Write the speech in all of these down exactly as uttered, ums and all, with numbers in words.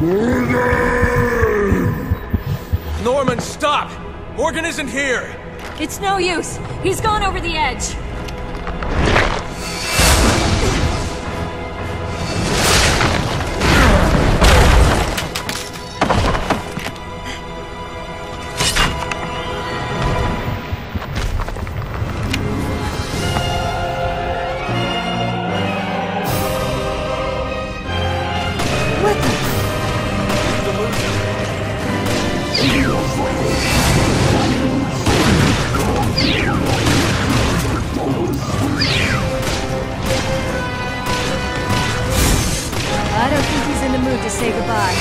Norman, stop! Morgan isn't here! It's no use. He's gone over the edge. I don't think he's in the mood to say goodbye.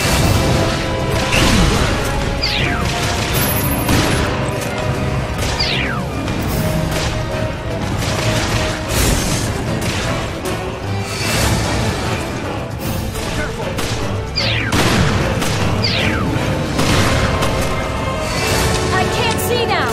I can't see now!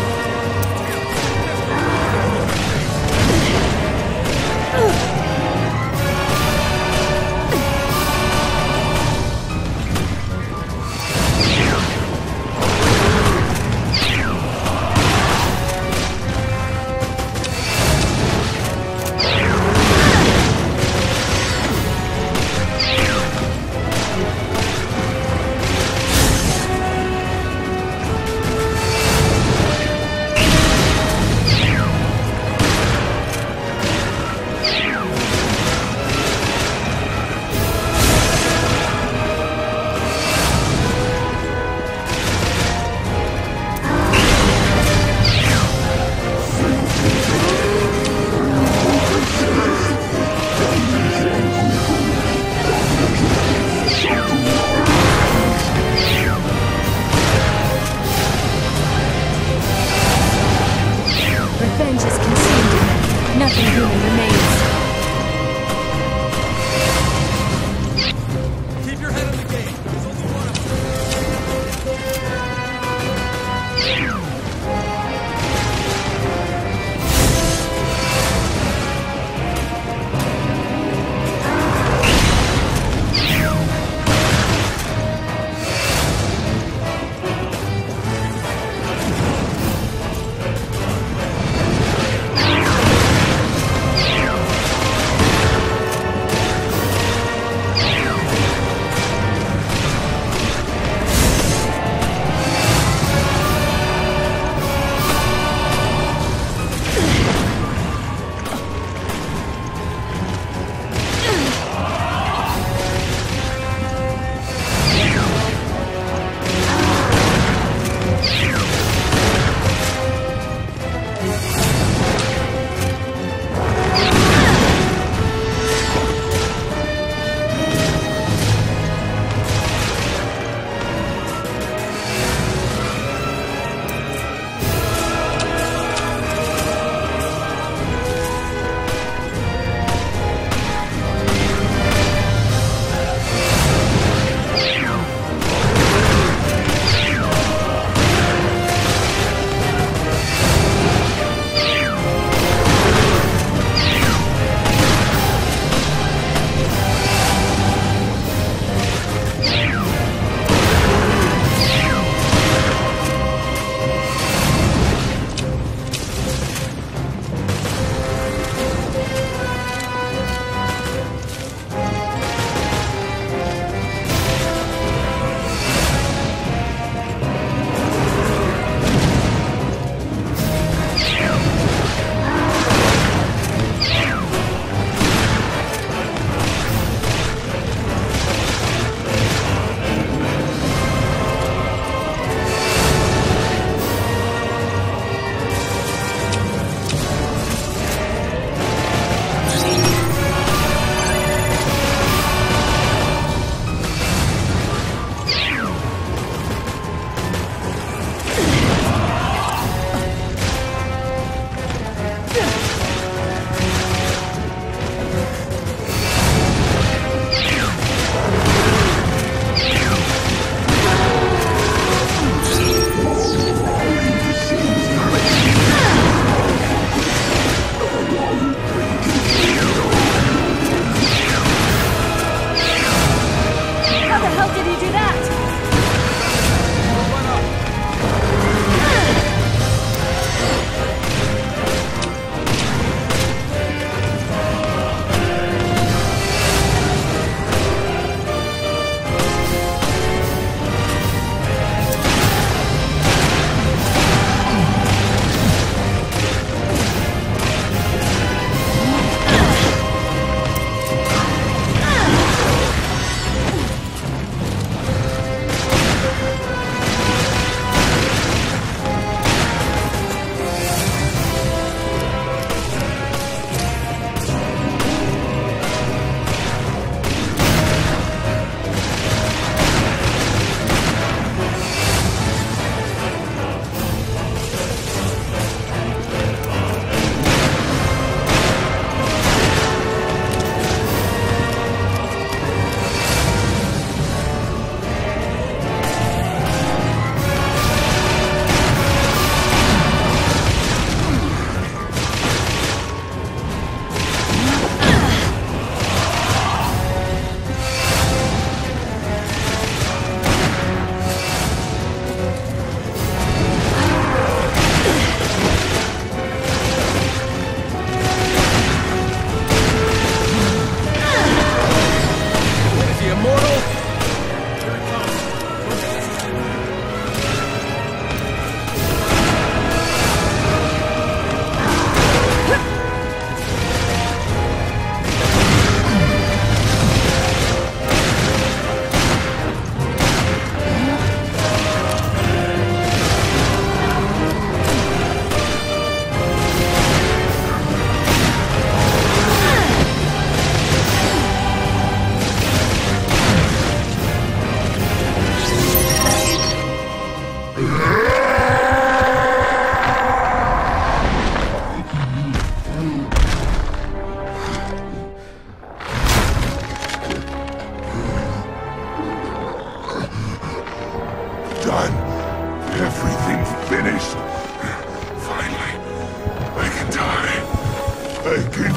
Revenge is consumed in them. Nothing human remains. Keep your head in the game. There's only one of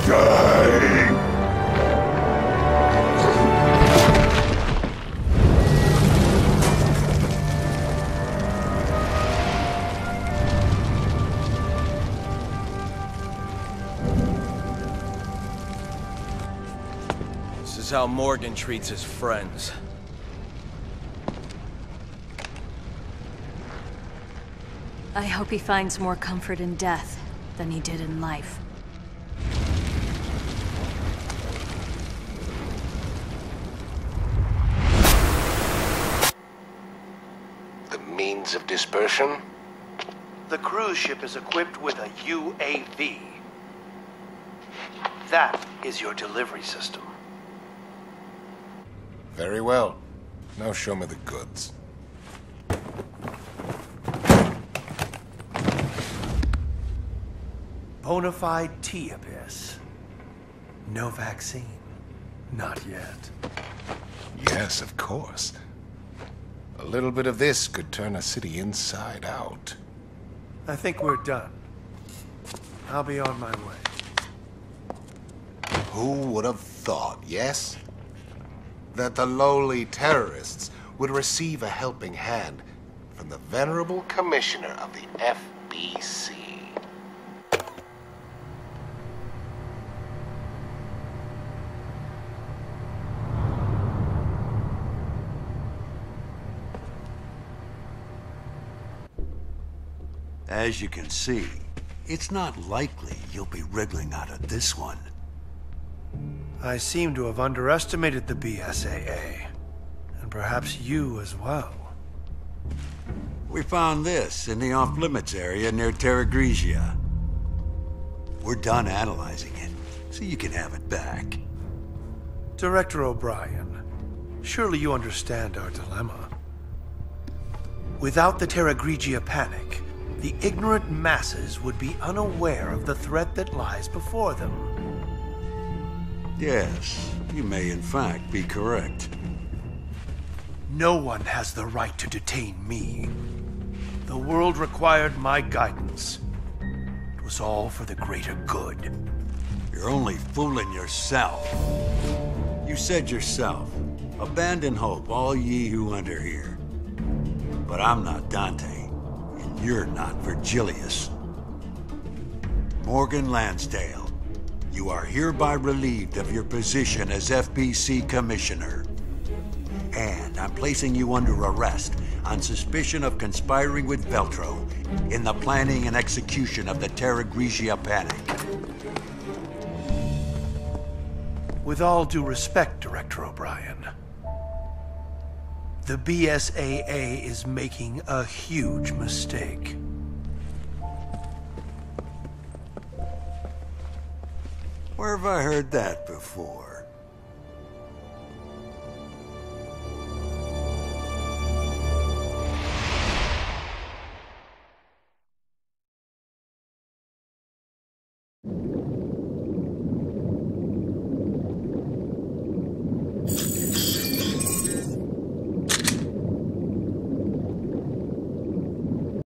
Die! This is how Morgan treats his friends. I hope he finds more comfort in death than he did in life. The means of dispersion? The cruise ship is equipped with a U A V. That is your delivery system. Very well. Now show me the goods. Bonafide T-Abyss. No vaccine. Not yet. Yes, of course. A little bit of this could turn a city inside out. I think we're done. I'll be on my way. Who would have thought, yes? That the lowly terrorists would receive a helping hand from the venerable commissioner of the F B C. As you can see, it's not likely you'll be wriggling out of this one. I seem to have underestimated the B S A A. And perhaps you as well. We found this in the off-limits area near Terra Grigia. We're done analyzing it, so you can have it back. Director O'Brien, surely you understand our dilemma. Without the Terra Grigia panic, the ignorant masses would be unaware of the threat that lies before them. Yes, you may in fact be correct. No one has the right to detain me. The world required my guidance. It was all for the greater good. You're only fooling yourself. You said yourself, abandon hope, all ye who enter here. But I'm not Dante, and you're not Virgilius. Morgan Lansdale, you are hereby relieved of your position as F B C Commissioner. And I'm placing you under arrest on suspicion of conspiring with Veltro in the planning and execution of the Terra Grigia panic. With all due respect, Director O'Brien, the B S A A is making a huge mistake. Where have I heard that before?